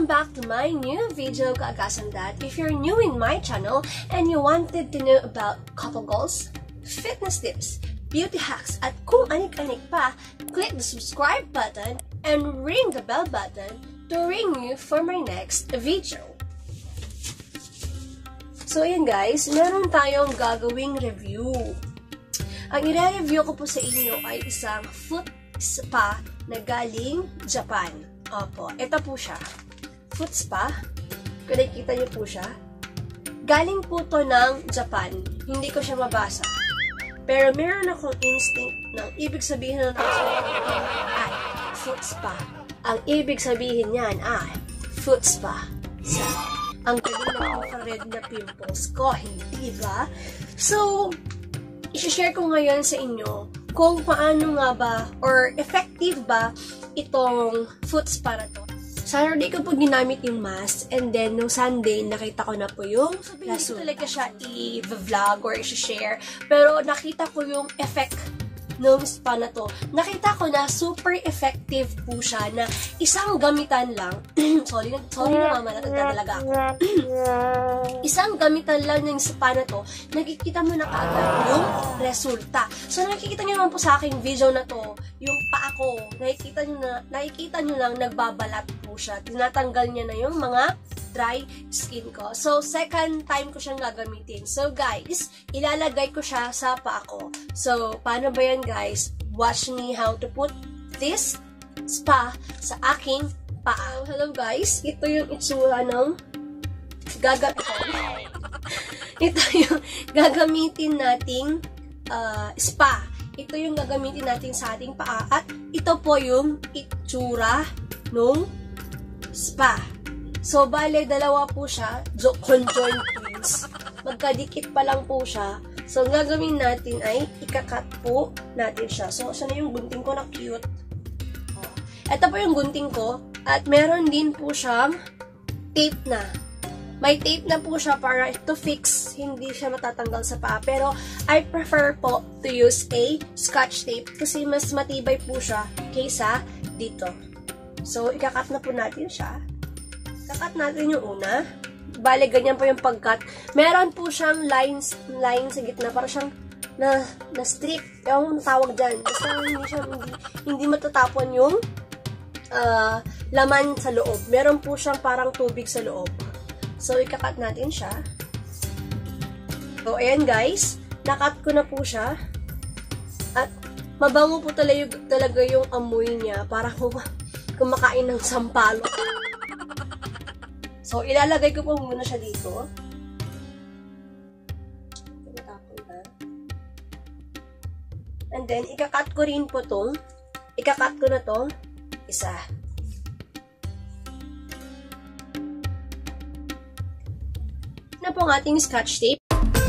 back to my new video, Kaagasan-Dad. If you're new in my channel and you wanted to know about couple goals, fitness tips, beauty hacks, at kung anik-anik pa, click the subscribe button and ring the bell button to ring you for my next video. So ayan guys, meron tayong gagawing review. Ang i-review ko po sa inyo ay isang foot spa na galing Japan. Opo, ito po siya. Foot spa. Kung nakikita niyo po siya. Galing po to ng Japan. Hindi ko siya mabasa. Pero meron akong instinct ng ibig sabihin ng ay foot spa. Ang ibig sabihin niyan ay foot spa. So, ang galing na red na pimples ko, hindi ba? So, i-share ko ngayon sa inyo kung paano nga ba or effective ba itong foot spa na to. Saturday ko po ginamit yung mask and then no Sunday nakita ko na po yung result. Talaga siya i-vlog or i-share pero nakita ko yung effect ng spa na to. Nakita ko na super effective po siya na isang gamitan lang. sorry na mama, natagdadalaga ako. Isang gamitan lang ng spa na to, nakikita mo na kaagad yung resulta. So nakikita nyo naman po sa aking video na to, yung paa ko, nakikita nyo lang nagbabalat po siya. Tinatanggal niya na yung mga dry skin ko. So, second time ko siyang gagamitin. So, guys, ilalagay ko siya sa paa ko. So, paano ba yan, guys? Watch me how to put this spa sa aking paa. Hello, guys. Ito yung itsura ng ito yung gagamitin nating spa. Ito yung gagamitin natin sa ating paa. At ito po yung itsura ng spa. So, bale, dalawa po siya, conjoined twins. Magkadikit pa lang po siya. So, ang gagawin natin ay ikakat po natin siya. So, sana yung gunting ko na cute. Oh. Ito po yung gunting ko. At meron din po siyang tape na. May tape na po siya para to fix, hindi siya matatanggal sa paa. Pero, I prefer po to use a scotch tape kasi mas matibay po siya kaysa dito. So, ikakat na po natin siya. Kakat natin yung una. Bale, ganyan po yung pagkat. Meron po siyang lines sa gitna. Para siyang na-strip. Yung tawag dyan. Basta hindi matatapon yung laman sa loob. Meron po siyang parang tubig sa loob. So, ikakat natin siya. So, ayan guys. Nakat ko na po siya. At mabango po talaga yung amoy niya. Para kumakain ng sampalo. So, ilalagay ko po muna siya dito. And then, ikakat ko rin po itong, ikakat ko na itong isa. Na po ang ating scotch tape.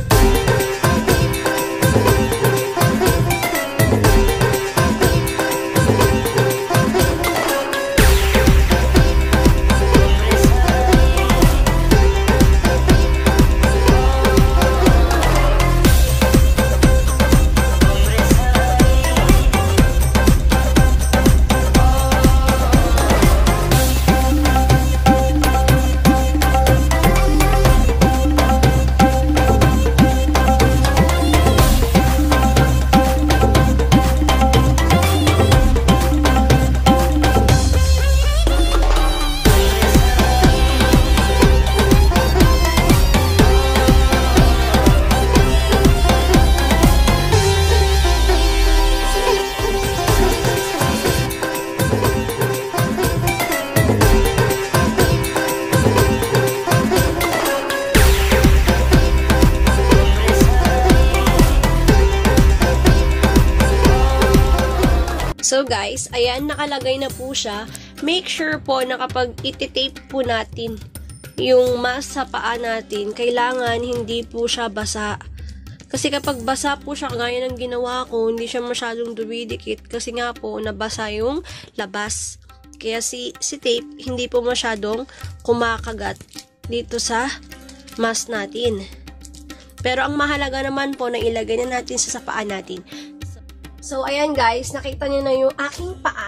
So guys, ayan, nakalagay na po siya. Make sure po na kapag iti-tape po natin yung mask sa paa natin, kailangan hindi po siya basa. Kasi kapag basa po siya, gaya ng ginawa ko, hindi siya masyadong dumidikit kasi nga po, nabasa yung labas. Kaya si tape, hindi po masyadong kumakagat dito sa mask natin. Pero ang mahalaga naman po na ilagay na natin sa paa natin. So, ayan guys, nakita niyo na yung aking paa.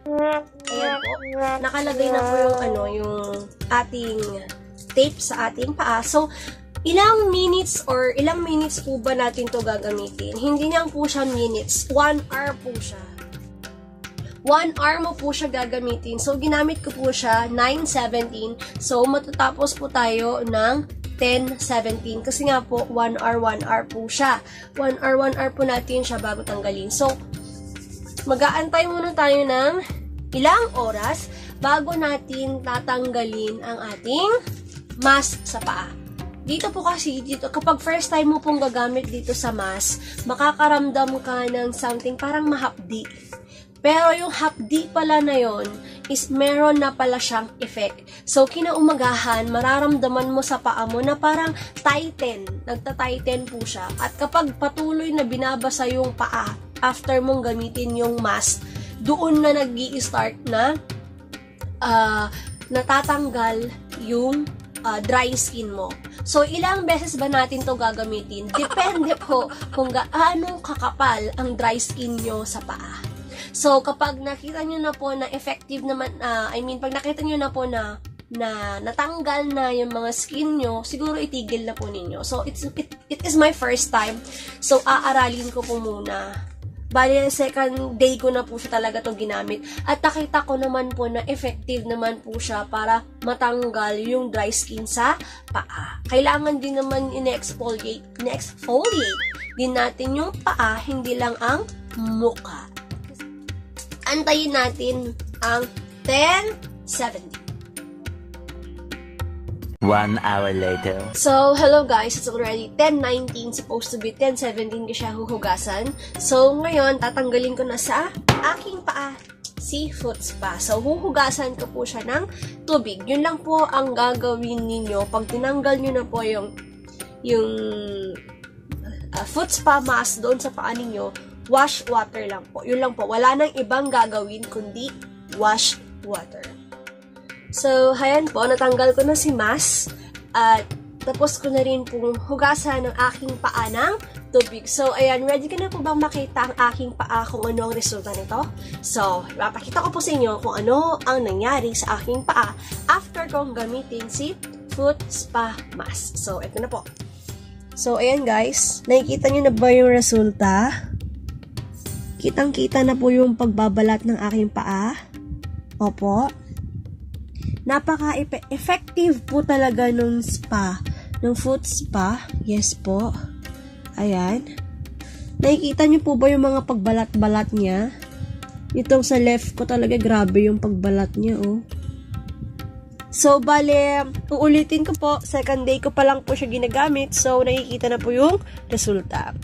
Ayan po. Nakalagay na po yung yung ating tape sa ating paa. So, ilang minutes po ba natin to gagamitin? Hindi lang po siya minutes. 1 hour po siya. 1 hour mo po siya gagamitin. So, ginamit ko po siya 9:17. So, matatapos po tayo ng 10:17. Kasi nga po, 1 hour po siya. 1 hour po natin siya bago tanggalin. So, mag-aantay muna tayo ng ilang oras bago natin tatanggalin ang ating mask sa paa. Dito po kasi, kapag first time mo pong gagamit dito sa mask, makakaramdam ka ng something parang mahapdi. Pero yung hapdi pala na yon is meron na pala siyang effect. So, kinaumagahan, mararamdaman mo sa paa mo na parang tighten. Nagta-tighten po siya. At kapag patuloy na binabasa yung paa, after mong gamitin yung mask, doon na nag-i-start na natatanggal yung dry skin mo. So, ilang beses ba natin to gagamitin? Depende po kung gaano kakapal ang dry skin nyo sa paa. So, kapag nakita nyo na po na effective naman, pag nakita nyo na po na natanggal na yung mga skin nyo, siguro itigil na po ninyo. So, it is my first time. So, aaralin ko po muna. Bali, second day ko na po siya talaga itong ginamit. At nakita ko naman po na effective naman po siya para matanggal yung dry skin sa paa. Kailangan din naman in-exfoliate din natin yung paa, hindi lang ang mukha. Antayin natin ang 10:70. 1 hour later. So, hello guys. It's already 10:19. Supposed to be 10:17 ko siya huhugasan. So, ngayon, tatanggalin ko na sa aking paa si foot spa. So, huhugasan ko po siya ng tubig. Yun lang po ang gagawin ninyo. Pag tinanggal nyo na po yung foot spa mask doon sa paa ninyo, wash water lang po. Yun lang po. Wala nang ibang gagawin kundi wash water. So, ayan po. Natanggal ko na si mask. At tapos ko na rin pong hugasan ng aking paa ng tubig. So, ayan. Ready ka na po bang makita ang aking paa kung ano ang resulta nito? So, ipapakita ko po sa inyo kung ano ang nangyari sa aking paa after kong gamitin si foot spa mask. So, ito na po. So, ayan guys. Nakikita nyo na ba yung resulta? Kitang-kita na po yung pagbabalat ng aking paa. Opo. Napaka-effective po talaga nung spa. Nung foot spa. Yes po. Ayan. Nakikita niyo po ba yung mga pagbalat-balat niya? Itong sa left ko talaga grabe yung pagbalat niya, oh. So, bale, uulitin ko po. Second day ko pa lang po siya ginagamit. So, nakikita na po yung resulta.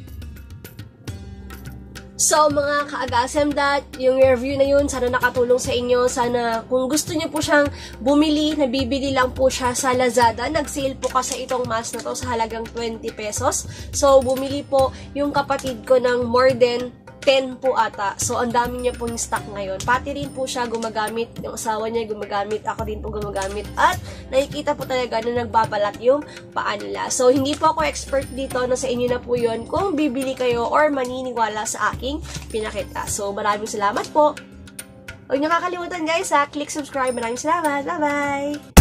So, mga ka-agasem yung review na yun, sana nakatulong sa inyo. Sana, kung gusto niyo po siyang bumili, nabibili lang po siya sa Lazada. Nag-sale po kasi itong mask na to sa halagang 20 pesos. So, bumili po yung kapatid ko ng more than 10 po ata. So, ang dami niya pong stock ngayon. Pati rin po siya gumagamit. Yung asawa niya gumagamit. Ako din po gumagamit. At nakikita po talaga na nagbabalat yung paa nila. So, hindi po ako expert dito. Nasa inyo na po yun kung bibili kayo or maniniwala sa aking pinakita. So, maraming salamat po. Huwag niyo kakalimutan guys ha. Click subscribe. Maraming salamat. Bye-bye!